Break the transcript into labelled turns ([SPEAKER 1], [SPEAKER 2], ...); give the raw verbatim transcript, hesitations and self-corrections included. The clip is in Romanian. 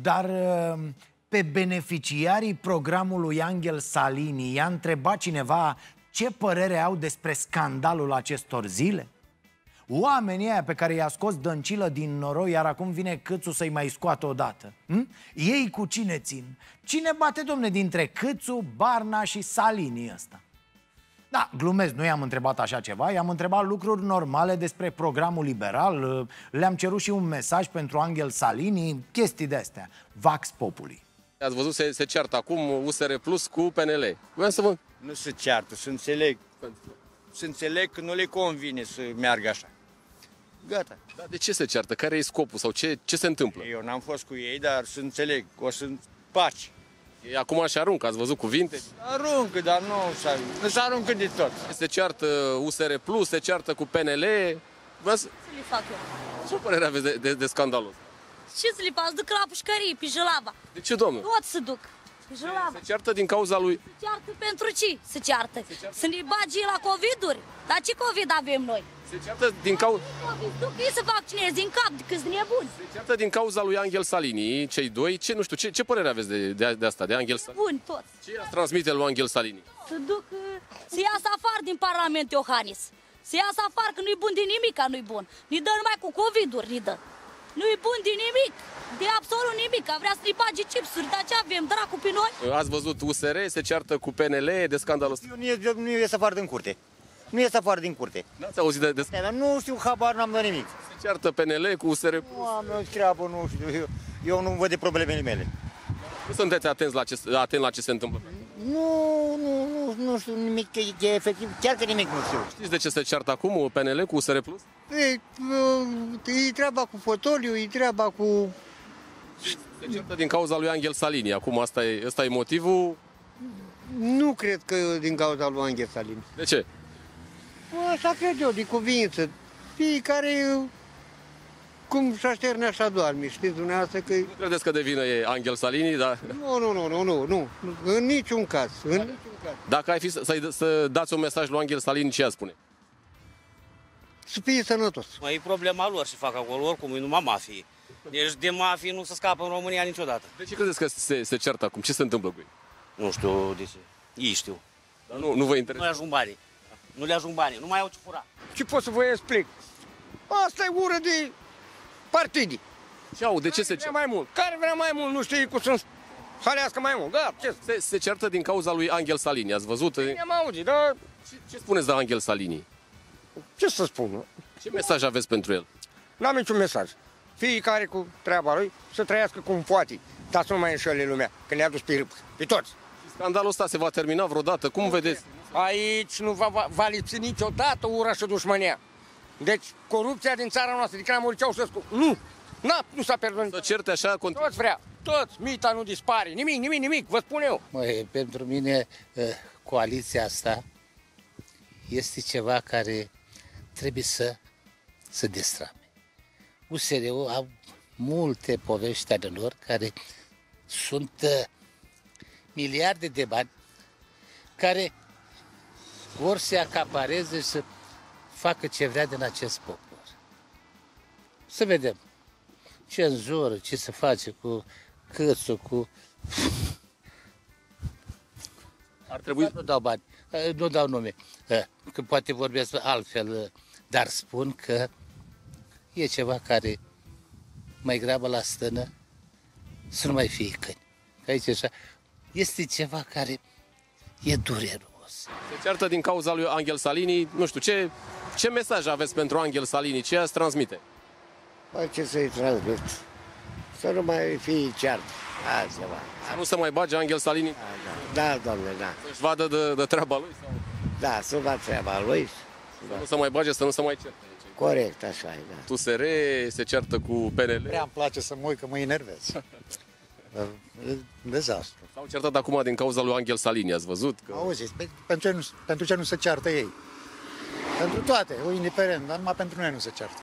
[SPEAKER 1] Dar pe beneficiarii programului Angel Salini i-a întrebat cineva ce părere au despre scandalul acestor zile? Oamenii aia pe care i-a scos Dăncilă din noroi, iar acum vine Câțu să-i mai scoată odată. Hm? Ei cu cine țin? Cine bate, domne, dintre Câțu, Barna și Salini ăsta? Da, glumesc, nu i-am întrebat așa ceva, i-am întrebat lucruri normale despre programul liberal, le-am cerut și un mesaj pentru Angel Salini, chestii de-astea. Vax Populi.
[SPEAKER 2] Ați văzut, se, se ceartă acum U S R Plus cu P N L. Vreau să vă...
[SPEAKER 3] Nu se ceartă, să înțeleg. Să înțeleg că nu le convine să meargă așa. Gata.
[SPEAKER 2] Dar de ce se ceartă? Care e scopul? Sau ce, ce se întâmplă?
[SPEAKER 3] Eu n-am fost cu ei, dar să înțeleg. O să paci.
[SPEAKER 2] Ei acum așa aruncă, ați văzut cuvinte?
[SPEAKER 3] Aruncă, dar nu se aruncă. Nu se aruncă de tot.
[SPEAKER 2] Se ceartă U S R Plus, se ceartă cu P N L. Vreau să...
[SPEAKER 4] Ce le fac eu?
[SPEAKER 2] Ce părere aveți de, de, de scandalul ăsta?
[SPEAKER 4] Ce să le fac? Duc la pușcărie, pe Jălava.
[SPEAKER 2] De ce, domnule?
[SPEAKER 4] Tot să duc. Pe Jălava.
[SPEAKER 2] Se ceartă din cauza lui...
[SPEAKER 4] Se ceartă pentru ce? Se ceartă. Se ceartă. Să ne bagi la COVID-uri. Dar ce COVID avem noi?
[SPEAKER 2] Se ceartă din cauza...
[SPEAKER 4] COVID, duc ei să vaccineze din cap, de câți nebuni.
[SPEAKER 2] Se ceartă din cauza lui Angel Salini, cei doi. Ce, nu știu, ce, ce părere aveți de, de, de asta, de Angel Salini?
[SPEAKER 4] Buni toți.
[SPEAKER 2] Ce i-ați transmite lui Angel Salini?
[SPEAKER 4] Să duc, să iasă afară din Parlament Iohannis. Să iasă afară, că nu-i bun de nimic, nu-i bun. Ne dă numai cu COVID-uri, ne dă. Nu-i bun de nimic, de absolut nimic, că vrea să ne bage chipsuri, dar ce avem, dracu pe noi?
[SPEAKER 2] Ați văzut U S R, se ceartă cu P N L de scandalul ăsta?
[SPEAKER 5] Nu, nu ies afară din curte. Nu ies afară din curte.
[SPEAKER 2] N-ați auzit de... de...
[SPEAKER 5] Dar nu știu, habar n-am de nimic.
[SPEAKER 2] Se ceartă P N L cu U S R.
[SPEAKER 5] Nu am o treabă, nu știu, eu, eu nu văd de problemele mele.
[SPEAKER 2] Nu sunteți atenți la ce, atent la ce se întâmplă?
[SPEAKER 5] Nu, nu, nu, nu știu nimic, că e efectiv, chiar că nimic nu știu.
[SPEAKER 2] Știți de ce se ceartă acum P N L cu U S R Plus?
[SPEAKER 6] E, e treaba cu fotoliu, e treaba cu...
[SPEAKER 2] Se ceartă din cauza lui Angel Salini. Acum asta e, asta e motivul?
[SPEAKER 6] Nu cred că din cauza lui Angel Salini.
[SPEAKER 2] De ce?
[SPEAKER 6] Așa cred eu, de cuvință. Fiecare cum și așterne, așa doarme. Știți dumneavoastră că...
[SPEAKER 2] Nu credeți că de vină e Angel Salini, dar...
[SPEAKER 6] Nu, nu, nu, nu, nu, nu. În niciun caz. În niciun caz.
[SPEAKER 2] Dacă ai fi să, să dați un mesaj lui Angel Salini, ce a spune?
[SPEAKER 6] Să fie sănătos.
[SPEAKER 7] Mai e problema lor și fac acolo, oricum e numai mafie. Deci de mafie nu se scapă în România niciodată.
[SPEAKER 2] De ce credeți că se, se ceartă acum? Ce se întâmplă cu ei?
[SPEAKER 7] Nu știu de ce. Ei știu.
[SPEAKER 2] Dar nu, nu vă
[SPEAKER 7] Nu
[SPEAKER 2] interesează?
[SPEAKER 7] le ajung banii. Nu le ajung banii. Nu mai au ce fura.
[SPEAKER 6] Ce pot să vă explic? Asta e ură de partide.
[SPEAKER 2] Ce au? De ce se
[SPEAKER 6] Vrea
[SPEAKER 2] ceartă?
[SPEAKER 6] mai mult. Care vrea mai mult, nu știe cum să halească mai mult. Da, ce?
[SPEAKER 2] Se, se ceartă din cauza lui Angel Salini, ați văzut?
[SPEAKER 6] Ne-am auzit, dar
[SPEAKER 2] Ce, ce spuneți de Angel Salini?
[SPEAKER 6] ce să spun?
[SPEAKER 2] Ce mesaj aveți pentru el?
[SPEAKER 6] N-am niciun mesaj. Fiecare cu treaba lui să trăiască cum poate. Dar să nu mai înșele lumea, că ne-a dus pe, pe toți.
[SPEAKER 2] Scandalul ăsta se va termina vreodată? Cum vedeți?
[SPEAKER 6] Aici nu va, va, va lipsi niciodată ura și dușmânia. Deci corupția din țara noastră, de când a murit Ceaușescu, nu, na, nu s-a pierdut.
[SPEAKER 2] Să certe așa continuu.
[SPEAKER 6] Toți vrea, toți, mita nu dispare, nimic, nimic, nimic, vă spun eu.
[SPEAKER 8] Măi, pentru mine coaliția asta este ceva care trebuie să se destrame. U S R-ul au multe povești ale lor care sunt uh, miliarde de bani care vor să acapareze și să facă ce vrea din acest popor. Să vedem cenzură, ce se face cu Câțu, cu...
[SPEAKER 2] Ar trebui...
[SPEAKER 8] Nu dau bani, nu dau nume, că poate vorbesc altfel, dar spun că e ceva care mai grabă la stână să nu mai fie câini. Aici așa, este ceva care e dureros.
[SPEAKER 2] Se ceartă din cauza lui Angel Salini, nu știu, ce, ce mesaj aveți pentru Angel Salini, ce ați transmite?
[SPEAKER 5] Păi ce să-i transmit? Să nu mai fie ceartă. Altceva.
[SPEAKER 2] Să nu se mai bage Angel Salini?
[SPEAKER 5] Da, da, doamne, da.
[SPEAKER 2] Să-și vadă de, de treaba lui? Sau...
[SPEAKER 5] Da, să vadă treaba lui.
[SPEAKER 2] Să nu se mai bage, să nu se mai certe.
[SPEAKER 5] Corect, așa e, da.
[SPEAKER 2] U S R se ceartă cu P N L.
[SPEAKER 9] Prea îmi place să mă uit că mă enervez. E dezastru.
[SPEAKER 2] S-au certat acum din cauza lui Angel Salini, ați văzut? Că...
[SPEAKER 9] Auziți, pentru ce, nu, pentru ce nu se ceartă ei? Pentru toate, o indiferent, dar numai pentru noi nu se ceartă.